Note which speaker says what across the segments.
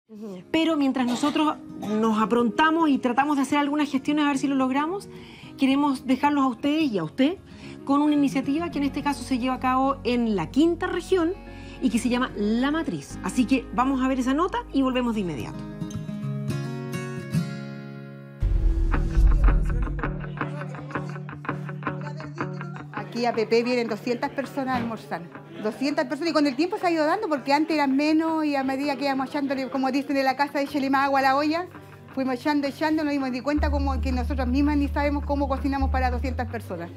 Speaker 1: Pero mientras nosotros nos aprontamos y tratamos de hacer algunas gestiones a ver si lo logramos, queremos dejarlos a ustedes y a usted con una iniciativa que en este caso se lleva a cabo en la 5ª región y que se llama La Matriz. Así que vamos a ver esa nota y volvemos de inmediato.
Speaker 2: Aquí a Pepe vienen 200 personas a almorzar. 200 personas y con el tiempo se ha ido dando porque antes eran menos y a medida que íbamos echándole, como dicen de la casa, échale más agua a la olla, fuimos echando, nos dimos de cuenta como que nosotros mismas ni sabemos cómo cocinamos para 200 personas.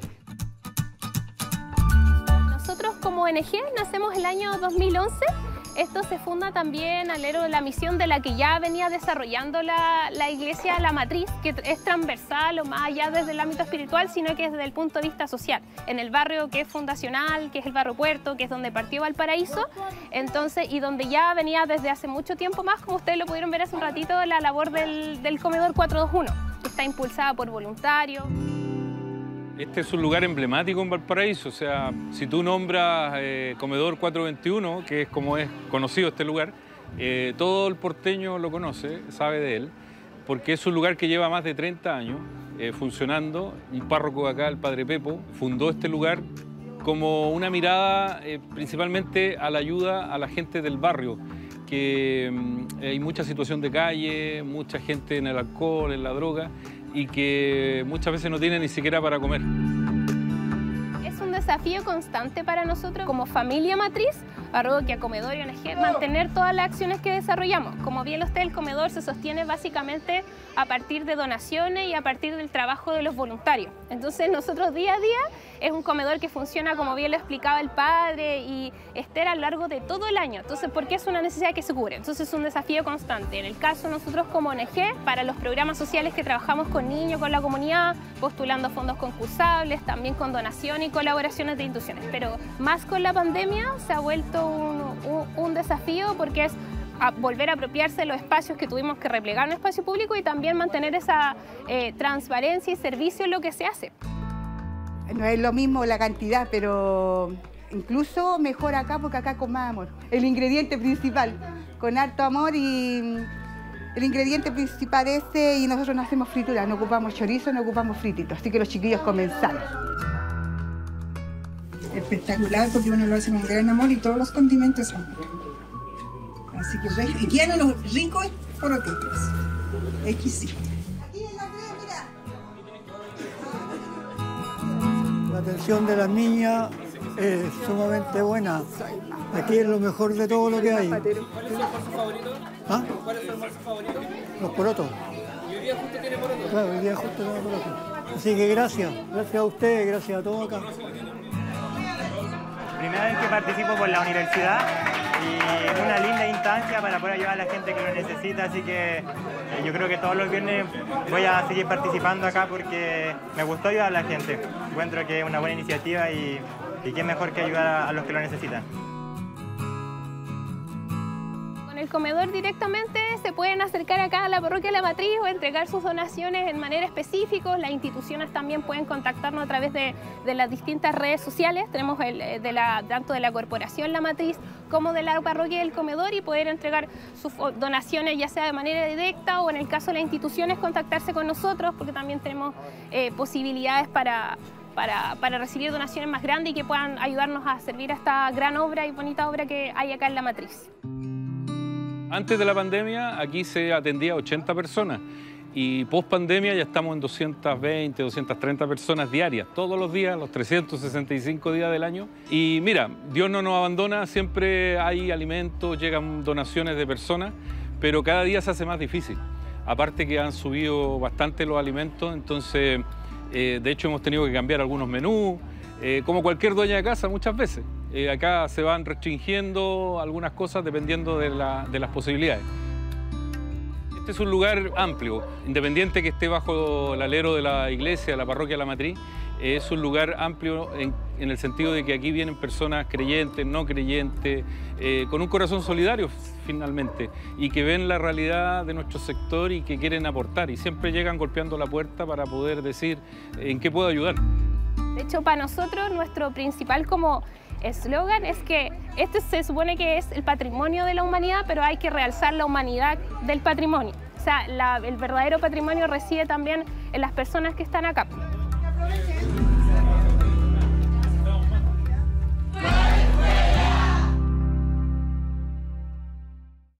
Speaker 3: Nosotros como ONG nacemos el año 2011. Esto se funda también al hilo de la misión de la que ya venía desarrollando la Iglesia La Matriz, que es transversal o más allá desde el ámbito espiritual, sino que es desde el punto de vista social. En el barrio que es fundacional, que es el barrio Puerto, que es donde partió Valparaíso, entonces, y donde ya venía desde hace mucho tiempo más, como ustedes lo pudieron ver hace un ratito, la labor del comedor 421, que está impulsada por voluntarios.
Speaker 4: Este es un lugar emblemático en Valparaíso, o sea, si tú nombras Comedor 421, que es como es conocido este lugar, todo el porteño lo conoce, sabe de él, porque es un lugar que lleva más de 30 años funcionando. Un párroco de acá, el padre Pepo, fundó este lugar como una mirada principalmente a la ayuda a la gente del barrio, que hay mucha situación de calle, mucha gente en el alcohol, en la droga, y que muchas veces no tiene ni siquiera para comer.
Speaker 3: Es un desafío constante para nosotros como familia matriz, parroquia, comedor y ONG, mantener todas las acciones que desarrollamos. Como bien usted, el comedor se sostiene básicamente a partir de donaciones y a partir del trabajo de los voluntarios. Entonces nosotros día a día es un comedor que funciona como bien lo explicaba el padre y estar a lo largo de todo el año. Entonces, ¿por qué es una necesidad que se cubre? Entonces es un desafío constante. En el caso nosotros como ONG, para los programas sociales que trabajamos con niños, con la comunidad, postulando fondos concursables, también con donación y colaboraciones de instituciones. Pero más con la pandemia se ha vuelto un desafío porque es volver a apropiarse de los espacios que tuvimos que replegar en el espacio público y también mantener esa transparencia y servicio en lo que se hace.
Speaker 2: No es lo mismo la cantidad, pero incluso mejor acá porque acá con más amor. El ingrediente principal, con harto amor y el ingrediente principal ese, y nosotros no hacemos fritura, no ocupamos chorizo, no ocupamos frititos, así que los chiquillos comen sanos.
Speaker 5: Espectacular porque uno lo hace con gran amor y todos los condimentos son buenos. Así que y quedan los ricos porotitos, exquisitos.
Speaker 6: La atención de las niñas es sumamente buena. Aquí es lo mejor de todo lo que hay.
Speaker 7: ¿Cuál es su almuerzo favorito?
Speaker 6: ¿Ah?
Speaker 7: ¿Cuál es su almuerzo favorito?
Speaker 6: Los porotos.
Speaker 7: ¿Y hoy día justo tiene porotos?
Speaker 6: Claro, hoy día justo tiene porotos. Así que gracias a ustedes, gracias a todos acá.
Speaker 8: Primera vez que participo por la universidad y una linda instancia para poder ayudar a la gente que lo necesita, así que yo creo que todos los viernes voy a seguir participando acá porque me gustó ayudar a la gente. Encuentro que es una buena iniciativa y qué mejor que ayudar a los que lo necesitan.
Speaker 3: Con el comedor directamente se pueden acercar acá a la parroquia La Matriz o entregar sus donaciones en manera específica. Las instituciones también pueden contactarnos a través de las distintas redes sociales. Tenemos tanto de la Corporación La Matriz como de la parroquia del comedor y poder entregar sus donaciones ya sea de manera directa o en el caso de las instituciones contactarse con nosotros porque también tenemos posibilidades para recibir donaciones más grandes y que puedan ayudarnos a servir a esta gran obra y bonita obra que hay acá en La Matriz.
Speaker 4: Antes de la pandemia aquí se atendía a 80 personas y post pandemia ya estamos en 220, 230 personas diarias, todos los días, los 365 días del año. Y mira, Dios no nos abandona, siempre hay alimentos, llegan donaciones de personas, pero cada día se hace más difícil. Aparte que han subido bastante los alimentos, entonces de hecho hemos tenido que cambiar algunos menús, como cualquier dueña de casa muchas veces. Acá se van restringiendo algunas cosas dependiendo de las posibilidades. Este es un lugar amplio, independiente que esté bajo el alero de la iglesia, la parroquia La Matriz. Es un lugar amplio en el sentido de que aquí vienen personas creyentes, no creyentes, con un corazón solidario finalmente, y que ven la realidad de nuestro sector y que quieren aportar. Y siempre llegan golpeando la puerta para poder decir en qué puedo ayudar.
Speaker 3: De hecho, para nosotros, nuestro principal como eslogan es que este se supone que es el patrimonio de la humanidad, pero hay que realzar la humanidad del patrimonio. O sea, el verdadero patrimonio reside también en las personas que están acá.